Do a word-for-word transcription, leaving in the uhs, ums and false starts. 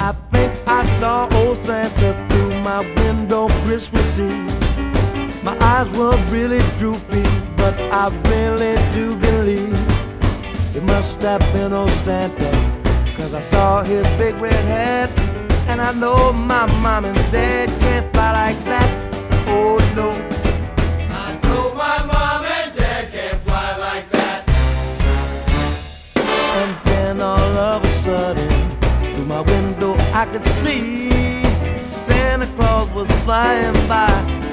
I think I saw old Santa through my window Christmas Eve. My eyes were really droopy, but I really do believe it must have been old Santa, 'cause I saw his big red hat. And I know my mom and dad can't fly like that. Oh no, I know my mom and dad can't fly like that. and then all of a sudden, through my window I could see Santa Claus was flying by.